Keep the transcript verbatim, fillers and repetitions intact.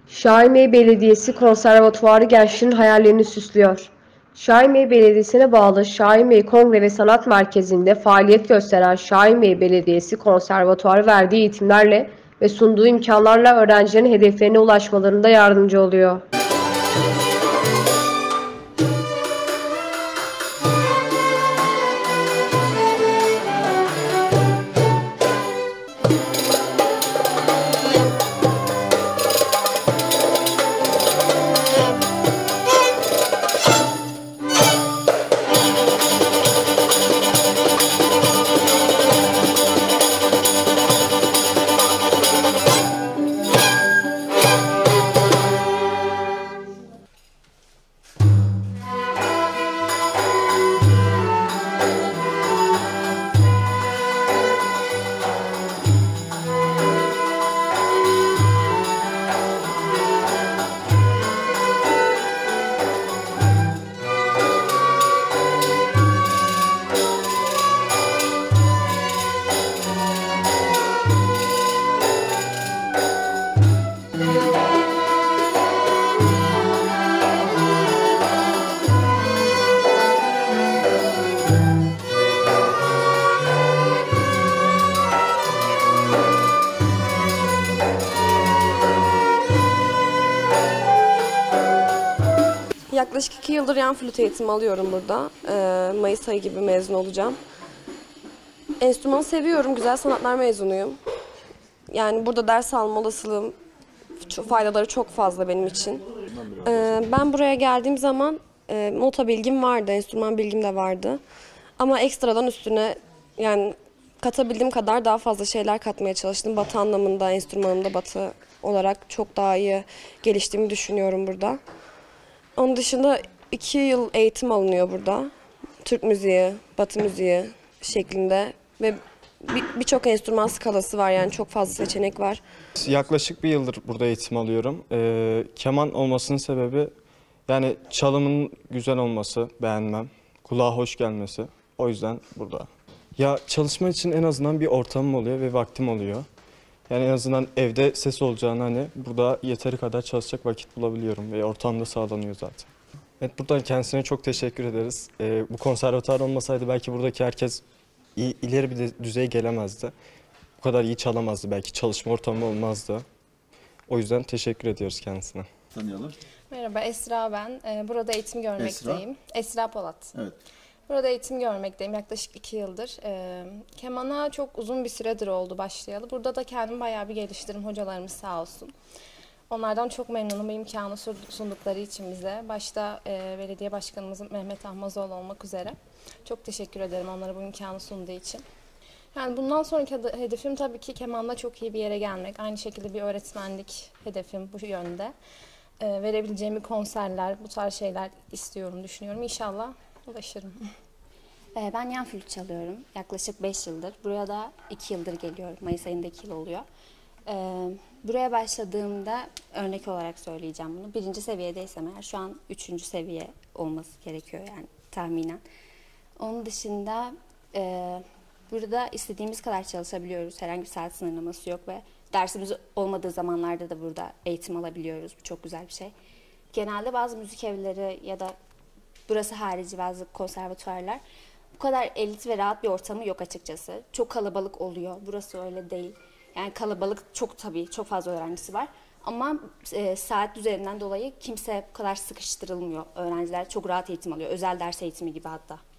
Şahinbey Belediyesi Konservatuvarı gençlerin hayallerini süslüyor. Şahinbey Belediyesi'ne bağlı Şahinbey Kongre ve Sanat Merkezi'nde faaliyet gösteren Şahinbey Belediyesi Konservatuvarı verdiği eğitimlerle ve sunduğu imkanlarla öğrencilerin hedeflerine ulaşmalarında yardımcı oluyor. Yaklaşık iki yıldır yan flüt eğitimi alıyorum burada. Ee, Mayıs ayı gibi mezun olacağım. Enstrümanı seviyorum, güzel sanatlar mezunuyum. Yani burada ders alma olasılığım, çok, faydaları çok fazla benim için. Ee, ben buraya geldiğim zaman e, nota bilgim vardı, enstrüman bilgim de vardı. Ama ekstradan üstüne yani katabildiğim kadar daha fazla şeyler katmaya çalıştım. Batı anlamında, enstrümanımda batı olarak çok daha iyi geliştiğimi düşünüyorum burada. Onun dışında iki yıl eğitim alınıyor burada. Türk müziği, Batı müziği şeklinde ve birçok enstrüman skalası var, yani çok fazla seçenek var. Yaklaşık bir yıldır burada eğitim alıyorum. Ee, keman olmasının sebebi yani çalımın güzel olması, beğenmem, kulağa hoş gelmesi. O yüzden burada. Ya çalışma için en azından bir ortamım oluyor ve vaktim oluyor. Yani en azından evde ses olacağını hani burada yeteri kadar çalışacak vakit bulabiliyorum ve ortamda sağlanıyor zaten. Evet, buradan kendisine çok teşekkür ederiz. Ee, bu konservatuar olmasaydı belki buradaki herkes iyi, ileri bir düzeye gelemezdi. Bu kadar iyi çalamazdı, belki çalışma ortamı olmazdı. O yüzden teşekkür ediyoruz kendisine. Tanıyalım. Merhaba, Esra ben. Ee, Burada eğitim görmekteyim. Esra, Esra Polat. evet. Burada eğitim görmekteyim yaklaşık iki yıldır. Ee, kemana çok uzun bir süredir oldu başlayalı. Burada da kendimi bayağı bir geliştirdim. Hocalarımız sağ olsun. Onlardan çok memnunum, bu imkanı sundukları için bize. Başta e, belediye başkanımız Mehmet Ahmazoğlu olmak üzere. Çok teşekkür ederim onlara bu imkanı sunduğu için. Yani bundan sonraki hedefim tabii ki kemanda çok iyi bir yere gelmek. Aynı şekilde bir öğretmenlik hedefim bu yönde. E, verebileceğim bir konserler, bu tarz şeyler istiyorum, düşünüyorum. İnşallah ulaşırım. Ben yan flüt çalıyorum. Yaklaşık beş yıldır. Buraya da iki yıldır geliyorum. Mayıs ayında iki yıl oluyor. Buraya başladığımda örnek olarak söyleyeceğim bunu. Birinci seviyedeysem eğer şu an üçüncü seviye olması gerekiyor yani tahminen. Onun dışında burada istediğimiz kadar çalışabiliyoruz. Herhangi bir saat sınırlaması yok ve dersimiz olmadığı zamanlarda da burada eğitim alabiliyoruz. Bu çok güzel bir şey. Genelde bazı müzik evleri ya da burası harici bazı konservatuvarlar bu kadar elit ve rahat bir ortamı yok açıkçası. Çok kalabalık oluyor. Burası öyle değil. Yani kalabalık çok, tabii çok fazla öğrencisi var. Ama e, saat düzeninden dolayı kimse bu kadar sıkıştırılmıyor. Öğrenciler çok rahat eğitim alıyor. Özel ders eğitimi gibi hatta.